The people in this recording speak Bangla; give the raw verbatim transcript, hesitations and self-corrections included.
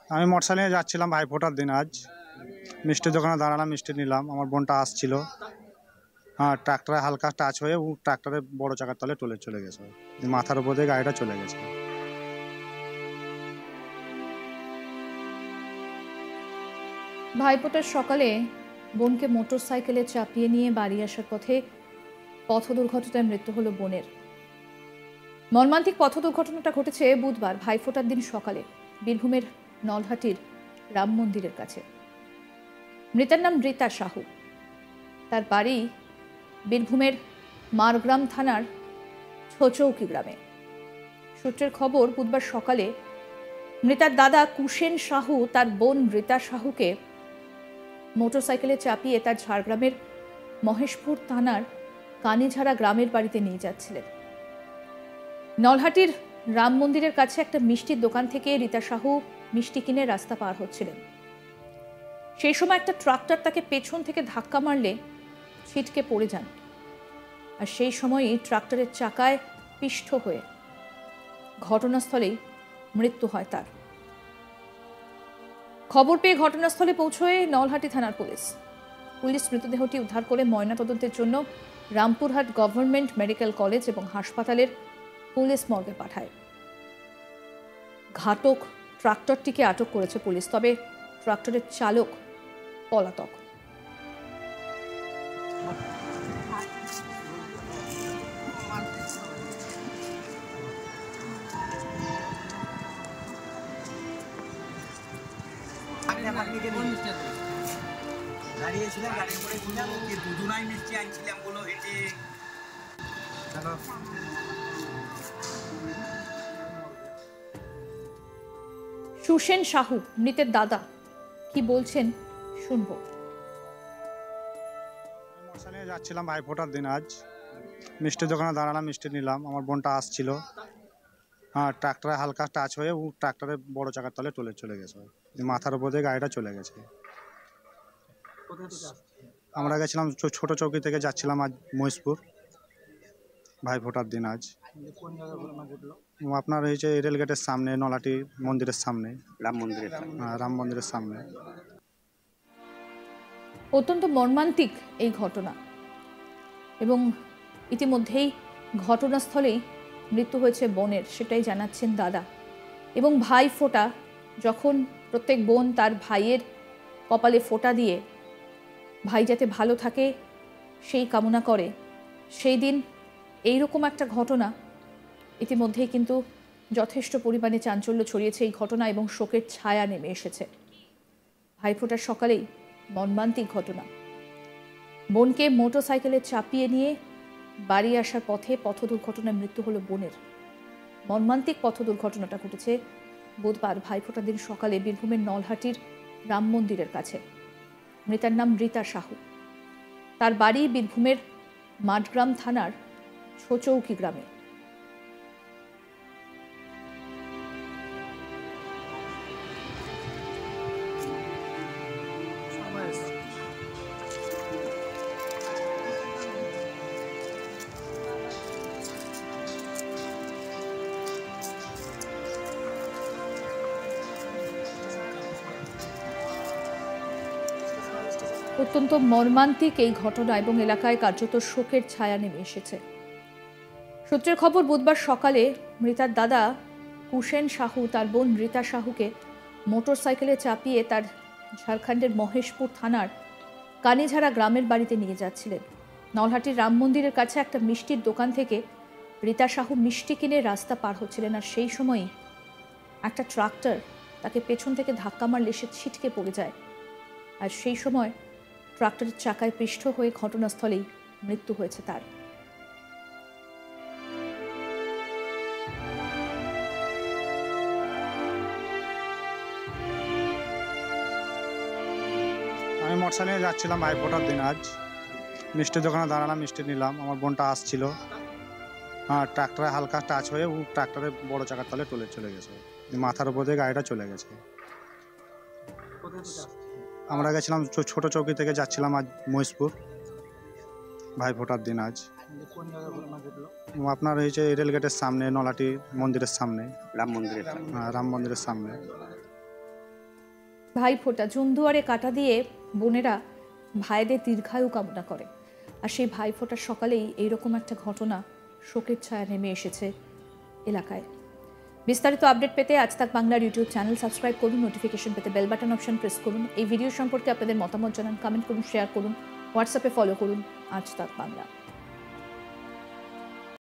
আমি মোটরসাইকেল নিয়ে যাচ্ছিলাম ভাইফোঁটার দিন। আজ মিষ্টির দোকানে দাঁড়ালাম, মিষ্টি নিলাম। আমার বোনটা আসছিল, হ্যাঁ ট্রাক্টরে হালকা টাচ হয়ে ও ট্রাক্টরের বড় চাকার তলে টলে চলে গেছে, মাথার উপর দিয়ে গাড়িটা চলে গেছে। ভাইফোঁটার সকালে বোনকে মোটর সাইকেলে চাপিয়ে নিয়ে বাড়ি আসার পথে পথ দুর্ঘটনায় মৃত্যু হলো বোনের। মর্মান্তিক পথ দুর্ঘটনাটা ঘটেছে বুধবার ভাইফোঁটার দিন সকালে বীরভূমের নলহাটির রাম মন্দিরের কাছে। মৃতার নাম রীতা সাহু। তার বাড়ি বীরভূমের মারগ্রাম থানার ছোচৌকি গ্রামে। সূত্রের খবর, বুধবার সকালে মৃতার দাদা কুশেন সাহু তার বোন রীতা সাহুকে মোটরসাইকেলে চাপিয়ে তার ঝাড়গ্রামের মহেশপুর থানার কানিঝাড়া গ্রামের বাড়িতে নিয়ে যাচ্ছিলেন। নলহাটির রাম মন্দিরের কাছে একটা মিষ্টির দোকান থেকে রীতা সাহু মিষ্টি কিনে রাস্তা পার হচ্ছিলেন। সেই সময় একটা ট্রাক্টর তাকে পেছন থেকে ধাক্কা মারলে ছিটকে পড়ে যান, আর সেই সময়ই ট্রাক্টরের চাকায় পিষ্ট হয়ে ঘটনাস্থলেই মৃত্যু হয় তার। খবর পেয়ে ঘটনাস্থলে পৌঁছয় নলহাটি থানার পুলিশ। পুলিশ মৃতদেহটি উদ্ধার করে ময়নাতদন্তের জন্য রামপুরহাট গভর্নমেন্ট মেডিকেল কলেজ এবং হাসপাতালের পুলিশ মর্গে পাঠায়। ঘাতক ট্রাক্টরটিকে আটক করেছে পুলিশ, তবে ট্রাক্টরের চালক পলাতক। দাঁড়িয়েছিলাম, গাড়ির পরে ছিলাম, দুজনাই মিষ্টি আনছিলাম বলো হেঁটে। সুসেন সাহু মৃতের দাদা কি বলছেন শুনবো। মোটরসাইকেল নিয়ে যাচ্ছিলাম ভাইফোঁটার দিন। আজ মিষ্টির দোকানে দাঁড়ালাম, মিষ্টি নিলাম। আমার বোনটা আসছিল, হ্যাঁ ট্রাক্টরে হালকা টাচ হয়ে ও ট্রাক্টরের বড় চাকার তলে টলে চলে গেছে, মাথার উপর দিয়ে গাড়িটা চলে গেছে। আমরা গেছিলাম ছোট চৌকি থেকে, যাচ্ছিলাম আজ মহেশপুর ভাইফোঁটার দিন। আজ আপনার হয়েছে রেল গেটের সামনে, নলাটি মন্দিরের সামনে, রাম মন্দিরের হ্যাঁ রাম মন্দিরের সামনে। অত্যন্ত মর্মান্তিক এই ঘটনা, এবং ইতিমধ্যেই ঘটনাস্থলেই মৃত্যু হয়েছে বোনের, সেটাই জানাচ্ছেন দাদা। এবং ভাইফোঁটা, যখন প্রত্যেক বোন তার ভাইয়ের কপালে ফোঁটা দিয়ে ভাই যাতে ভালো থাকে সেই কামনা করে, সেই দিন এইরকম একটা ঘটনা ইতিমধ্যেই কিন্তু যথেষ্ট পরিমাণে চাঞ্চল্য ছড়িয়েছে এই ঘটনা, এবং শোকের ছায়া নেমে এসেছে। ভাইফোঁটার সকালেই মর্মান্তিক ঘটনা। বোনকে মোটর সাইকেলে চাপিয়ে নিয়ে বাড়ি আসার পথে পথ দুর্ঘটনায় মৃত্যু হলো বোনের। মর্মান্তিক পথ দুর্ঘটনাটা ঘটেছে বুধবার ভাইফোঁটার দিন সকালে বীরভূমের নলহাটির রাম মন্দিরের কাছে। মৃতার নাম রীতা সাহু। তার বাড়ি বীরভূমের মাঠগ্রাম থানার ছোচৌকি গ্রামে। অত্যন্ত মর্মান্তিক এই ঘটনা, এবং এলাকায় কার্যত শোকের ছায়া নেমে এসেছে। সূত্রের খবর, বুধবার সকালে মৃতার দাদা কুশেন সাহু তার বোন রীতা সাহুকে মোটর সাইকেলে চাপিয়ে তার ঝাড়খণ্ডের মহেশপুর থানার কানিঝাড়া গ্রামের বাড়িতে নিয়ে যাচ্ছিলেন। নলহাটির রাম মন্দিরের কাছে একটা মিষ্টির দোকান থেকে রীতা সাহু মিষ্টি কিনে রাস্তা পার হচ্ছিলেন, আর সেই সময়ই একটা ট্রাক্টর তাকে পেছন থেকে ধাক্কা মারলে সে ছিটকে পড়ে যায়, আর সেই সময় ট্রাক্টরের চাকায় পিষ্ট হয়ে ঘটনাস্থলেই মৃত্যু হয়েছে তার। আমি মোটরসাইকেল নিয়ে যাচ্ছিলাম ভাইফোঁটার দিন। আজ মিষ্টির দোকানে দাঁড়ালাম, মিষ্টি নিলাম। আমার বোনটা আসছিল, হ্যাঁ ট্রাক্টরে হালকা টাচ হয়ে ও ট্রাক্টরের বড় চাকার তলে টলে চলে গেছে, মাথার উপর দিয়ে গাড়িটা চলে গেছে। আমরা গেছিলাম ছোট চৌকি থেকে, যাচ্ছিলাম আজ মহেশপুর ভাইফোঁটার দিন। আজ আপনার হয়েছে রেল গেটের সামনে, নলাটি মন্দিরের সামনে, রাম মন্দিরের হ্যাঁ রাম মন্দিরের সামনে। ভাইফোঁটা জুনদুয়ারে কাটা দিয়ে বোনেরা ভাইদের দীর্ঘায়ু কামনা করে, আর সেই ভাইফোঁটার সকালেই এইরকম একটা ঘটনা শোকের ছায়া নেমে এসেছে এলাকায়। বিস্তারিত আপডেট পেতে আজ তাক বাংলার ইউটিউব চ্যানেল সাবস্ক্রাইব করুন, নোটিফিকেশন পেতে বেল বাটন অপশন প্রেস করুন। এই ভিডিও সম্পর্কে আপনাদের মতামত জানান, কমেন্ট করুন, শেয়ার করুন, হোয়াটসঅ্যাপে ফলো করুন আজ তাক বাংলা।